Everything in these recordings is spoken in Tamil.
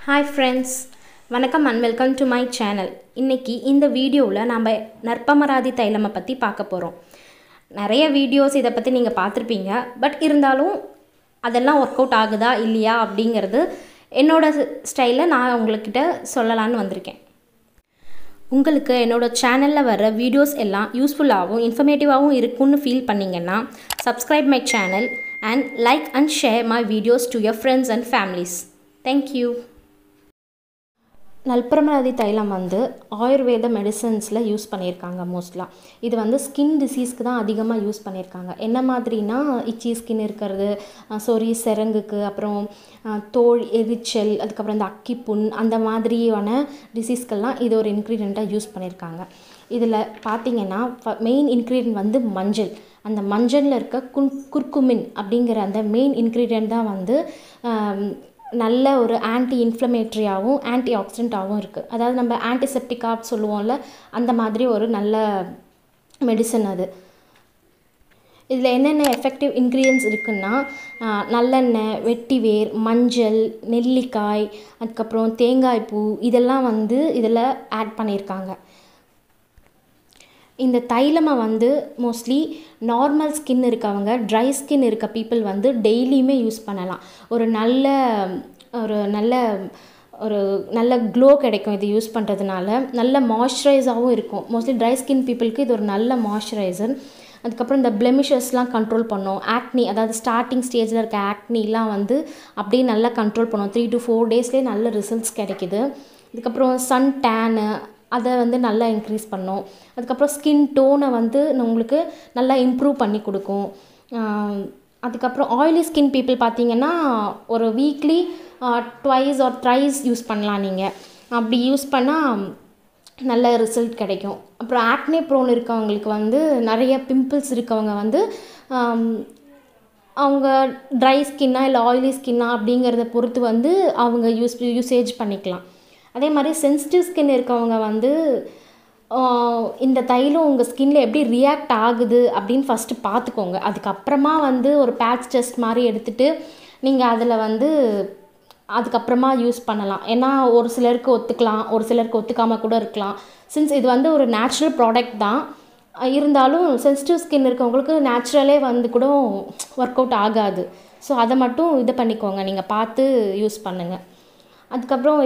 Hi friends, வணக்கம் and welcome to my channel. இன்னைக்கு இந்த வீடியோவில் நம்ம நற்பமராதி தைலமை பற்றி பார்க்க போகிறோம். நிறைய வீடியோஸ் இதை பற்றி நீங்கள் பார்த்துருப்பீங்க. பட் இருந்தாலும் அதெல்லாம் ஒர்க் அவுட் ஆகுதா இல்லையா அப்படிங்கிறது என்னோட ஸ்டைலில் நான் உங்கள்கிட்ட சொல்லலான்னு வந்திருக்கேன். உங்களுக்கு என்னோடய சேனலில் வர வீடியோஸ் எல்லாம் யூஸ்ஃபுல்லாகவும் இன்ஃபர்மேட்டிவாகவும் இருக்குன்னு ஃபீல் பண்ணிங்கன்னா subscribe my channel and like and share my videos to your friends and families. Thank you. நல்பரமராதி தைலம் வந்து ஆயுர்வேத மெடிசன்ஸில் யூஸ் பண்ணியிருக்காங்க மோஸ்ட்லாக. இது வந்து ஸ்கின் டிசீஸ்க்கு தான் அதிகமாக யூஸ் பண்ணியிருக்காங்க. என்ன மாதிரினா இச்சி ஸ்கின் இருக்கிறது, சொறி செரங்குக்கு, அப்புறம் தோல் எரிச்சல், அதுக்கப்புறம் இந்த அக்கிப்புண், அந்த மாதிரியான டிசீஸ்க்கெல்லாம் இது ஒரு இன்க்ரீடியண்ட்டாக யூஸ் பண்ணியிருக்காங்க. இதில் பார்த்திங்கன்னா மெயின் இன்க்ரீடியன்ட் வந்து மஞ்சள். அந்த மஞ்சளில் இருக்க குர்குமின் அப்படிங்கிற அந்த மெயின் இன்க்ரீடியன்ட் தான் வந்து நல்ல ஒரு ஆன்டி இன்ஃப்ளமேட்ரியாகவும் ஆன்டி ஆக்சிடென்ட்டாகவும் இருக்குது. அதாவது நம்ம ஆன்டிசெப்டிக்காக சொல்லுவோம்ல, அந்த மாதிரி ஒரு நல்ல மெடிசன் அது. இதில் என்னென்ன எஃபெக்டிவ் இன்க்ரீடியன்ட்ஸ் இருக்குன்னா நல்லெண்ணெய், வெட்டிவேர், மஞ்சள், நெல்லிக்காய், அதுக்கப்புறம் தேங்காய் பூ, இதெல்லாம் வந்து இதில் ஆட் பண்ணியிருக்காங்க. இந்த தைலமை வந்து மோஸ்ட்லி நார்மல் ஸ்கின் இருக்கவங்க, ட்ரை ஸ்கின் இருக்க பீப்புள் வந்து டெய்லியுமே யூஸ் பண்ணலாம். ஒரு நல்ல க்ளோ கிடைக்கும் இது யூஸ் பண்ணுறதுனால. நல்ல மாய்ஸ்சரைஸாகவும் இருக்கும். மோஸ்ட்லி ட்ரை ஸ்கின் பீப்புளுக்கு இது ஒரு நல்ல மாய்ஸ்சரைசர். அதுக்கப்புறம் இந்த பிளெமிஷஸ்லாம் கண்ட்ரோல் பண்ணும். ஆக்னி, அதாவது ஸ்டார்டிங் ஸ்டேஜில் இருக்க ஆக்னிலாம் வந்து அப்படியே நல்லா கண்ட்ரோல் பண்ணும். 3 to 4 டேஸ்லேயே நல்ல ரிசல்ட்ஸ் கிடைக்கிது. அதுக்கப்புறம் சன் டேனு அதை வந்து நல்லா இன்க்ரீஸ் பண்ணும். அதுக்கப்புறம் ஸ்கின் டோனை வந்து உங்களுக்கு நல்லா இம்ப்ரூவ் பண்ணி கொடுக்கும். அதுக்கப்புறம் ஆயிலி ஸ்கின் பீப்புள் பார்த்திங்கன்னா ஒரு weekly twice or thrice use பண்ணலாம். நீங்கள் அப்படி யூஸ் பண்ணால் நல்ல ரிசல்ட் கிடைக்கும். அப்புறம் ஆக்னே ப்ரோன் இருக்கவங்களுக்கு வந்து நிறைய பிம்பிள்ஸ் இருக்கவங்க வந்து அவங்க ட்ரை ஸ்கின்னா இல்லை ஆயிலி ஸ்கின்னா அப்படிங்கிறத பொறுத்து வந்து அவங்க யூசேஜ் பண்ணிக்கலாம். அதே மாதிரி சென்சிட்டிவ் ஸ்கின் இருக்கவங்க வந்து இந்த தைலம் உங்கள் ஸ்கின்னில் எப்படி ரியாக்ட் ஆகுது அப்படின்னு ஃபஸ்ட்டு பார்த்துக்கோங்க. அதுக்கப்புறமா வந்து ஒரு பேட்ச் டெஸ்ட் மாதிரி எடுத்துகிட்டு நீங்கள் அதில் வந்து அதுக்கப்புறமா யூஸ் பண்ணலாம். ஏன்னா ஒரு சிலருக்கு ஒத்துக்கலாம், ஒரு சிலருக்கு ஒத்துக்காமல் கூட இருக்கலாம். சின்ஸ் இது வந்து ஒரு நேச்சுரல் ப்ராடக்ட் தான், இருந்தாலும் சென்சிட்டிவ் ஸ்கின் இருக்கவங்களுக்கு நேச்சுரலே வந்து கூட ஒர்க் அவுட் ஆகாது. ஸோ அதை மட்டும் இது பண்ணிக்கோங்க, நீங்கள் பார்த்து யூஸ் பண்ணுங்கள். அதுக்கப்புறம்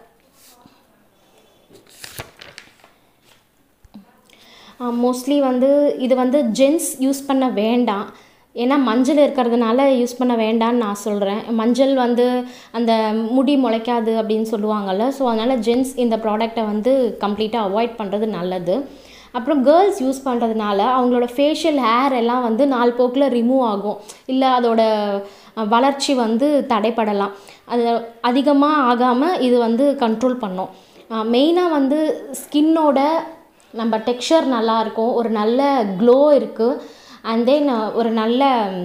மோஸ்ட்லி வந்து இது வந்து ஜென்ஸ் யூஸ் பண்ண வேண்டாம். ஏன்னா மஞ்சள் இருக்கிறதுனால யூஸ் பண்ண வேண்டான்னு நான் சொல்கிறேன். மஞ்சள் வந்து அந்த முடி முளைக்காது அப்படின்னு சொல்லுவாங்கள்ல. ஸோ அதனால் ஜென்ஸ் இந்த ப்ராடக்டை வந்து கம்ப்ளீட்டாக அவாய்ட் பண்ணுறது நல்லது. அப்புறம் கேர்ள்ஸ் யூஸ் பண்ணுறதுனால அவங்களோட ஃபேஷியல் ஹேர் எல்லாம் வந்து நாள் போக்கில் ரிமூவ் ஆகும், இல்லை அதோட வளர்ச்சி வந்து தடைப்படலாம். அது அதிகமாக ஆகாமல் இது வந்து கண்ட்ரோல் பண்ணும். மெயினாக வந்து ஸ்கின்னோட நம்ம டெக்ஸ்சர் நல்லாயிருக்கும், ஒரு நல்ல க்ளோ இருக்குது. அண்ட் தென் ஒரு நல்ல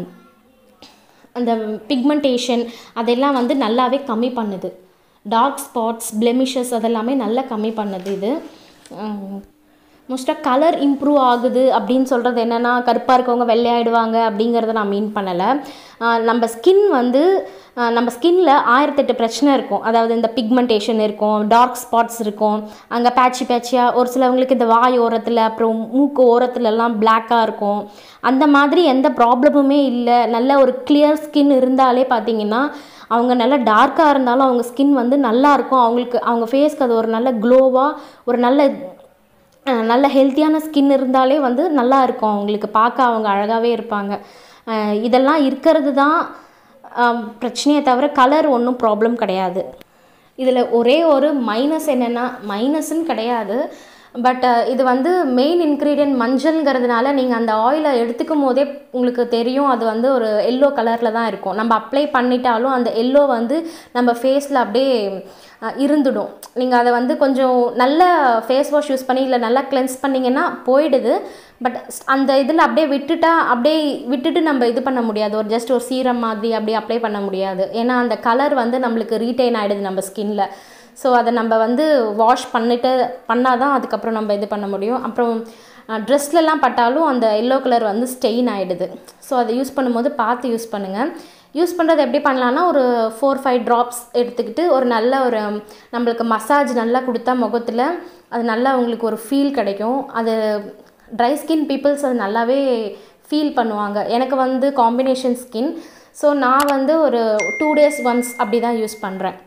அந்த பிக்மெண்டேஷன் அதெல்லாம் வந்து நல்லாவே கம்மி பண்ணுது. டார்க் ஸ்பாட்ஸ், பிளெமிஷஸ் அதெல்லாமே நல்லா கம்மி பண்ணுது இது. மோஸ்ட்டாக கலர் இம்ப்ரூவ் ஆகுது அப்படின்னு சொல்கிறது என்னென்னா, கருப்பாக இருக்கவங்க வெள்ளையாயிடுவாங்க அப்படிங்கிறத நான் மீன் பண்ணலை. நம்ம ஸ்கின் வந்து நம்ம ஸ்கின்னில் 1008 பிரச்சனை இருக்கும். அதாவது இந்த பிக்மெண்டேஷன் இருக்கும், டார்க் ஸ்பாட்ஸ் இருக்கும், அங்கே பேட்சியாக ஒரு சிலவங்களுக்கு இந்த வாய் ஓரத்தில், அப்புறம் மூக்கு ஓரத்துலலாம் பிளாக்காக இருக்கும். அந்த மாதிரி எந்த ப்ராப்ளமுமே இல்லை. நல்ல ஒரு கிளியர் ஸ்கின் இருந்தாலே பார்த்திங்கன்னா அவங்க நல்லா டார்க்காக இருந்தாலும் அவங்க ஸ்கின் வந்து நல்லாயிருக்கும். அவங்களுக்கு அவங்க ஃபேஸ்க்கு அது ஒரு நல்ல க்ளோவாக, ஒரு நல்ல ஹெல்த்தியான ஸ்கின் இருந்தாலே வந்து நல்லா இருக்கும். அவங்களுக்கு பார்க்க அவங்க அழகாகவே இருப்பாங்க. இதெல்லாம் இருக்கிறது தான் பிரச்சனையே தவிர கலர் ஒன்றும் ப்ராப்ளம் கிடையாது. இதில் ஒரே ஒரு மைனஸ் என்னென்னா, மைனஸ்ன்னு கிடையாது, பட் இது வந்து மெயின் இன்க்ரீடியன்ட் மஞ்சள்ங்கிறதுனால நீங்கள் அந்த ஆயிலை எடுத்துக்கும் போதே உங்களுக்கு தெரியும் அது வந்து ஒரு எல்லோ கலரில் தான் இருக்கும். நம்ம அப்ளை பண்ணிட்டாலும் அந்த எல்லோ வந்து நம்ம ஃபேஸில் அப்படியே இருந்துடும். நீங்கள் அதை வந்து கொஞ்சம் நல்ல ஃபேஸ் வாஷ் யூஸ் பண்ணி இல்லை நல்லா கிளென்ஸ் பண்ணிங்கன்னா போயிடுது. பட் அந்த இதில் அப்படியே விட்டுட்டு நம்ம இது பண்ண முடியாது. ஒரு ஜஸ்ட் ஒரு சீரம் மாதிரி அப்படியே அப்ளை பண்ண முடியாது. ஏன்னா அந்த கலர் வந்து நம்மளுக்கு ரீட்டைன் ஆகிடுது நம்ம ஸ்கின்னில். ஸோ அதை நம்ம வந்து வாஷ் பண்ணால் தான் அதுக்கப்புறம் நம்ம இது பண்ண முடியும். அப்புறம் ட்ரெஸ்லலாம் பட்டாலும் அந்த எல்லோ கலர் வந்து ஸ்டெயின் ஆகிடுது. ஸோ அதை யூஸ் பண்ணும்போது பார்த்து யூஸ் பண்ணுங்கள். யூஸ் பண்ணுறது எப்படி பண்ணலான்னா ஒரு 4-5 ட்ராப்ஸ் எடுத்துக்கிட்டு ஒரு நல்ல ஒரு நம்மளுக்கு மசாஜ் நல்லா கொடுத்தா முகத்தில் அது நல்லா உங்களுக்கு ஒரு ஃபீல் கிடைக்கும். அது ட்ரை ஸ்கின் பீப்புள்ஸ் அது நல்லாவே ஃபீல் பண்ணுவாங்க. எனக்கு வந்து காம்பினேஷன் ஸ்கின். ஸோ நான் வந்து ஒரு 2 days ஒன்ஸ் அப்படி தான் யூஸ் பண்ணுறேன்.